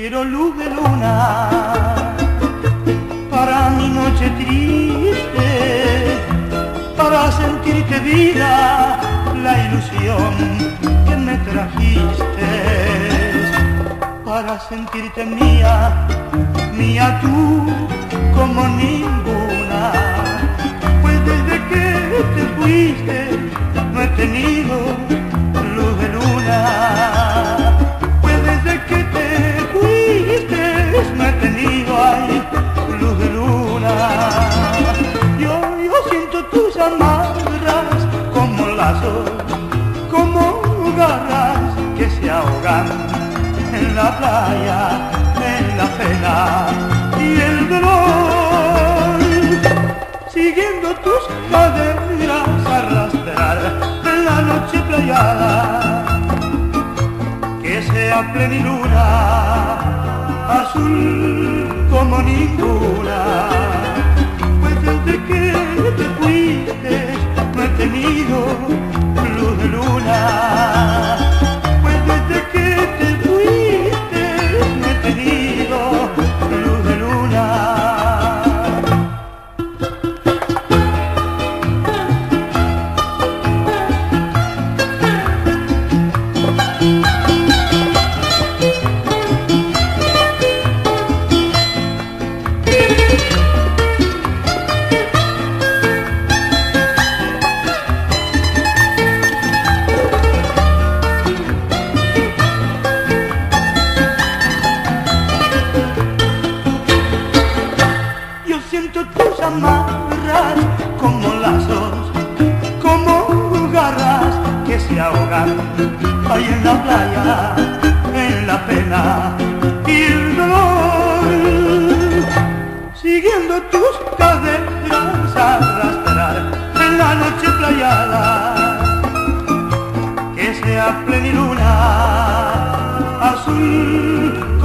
quiero luz de luna para mi noche triste, para sentirte vida, la ilusión que me trajiste, para sentirte mía, mía tú como ninguna. Pues desde que te fuiste no he tenido luz de luna. Pues desde que te fuiste no he tenido ay, luz de luna. Yo siento tus amarras como lazos, como garras que se ahogan en la playa, en la pena y el dolor, siguiendo tus caderas arrastrar en la noche playada, que sea pleniluna, azul como ninguna. Pues desde que te fuiste no he tenido luz de luna. Pues desde que te fuiste no he tenido luz de luna. Siento tus amarras como lazos, como garras que se ahogan ahí en la playa, en la pena y el dolor, siguiendo tus caderas arrastrar en la noche playada, que sea pleniluna, azul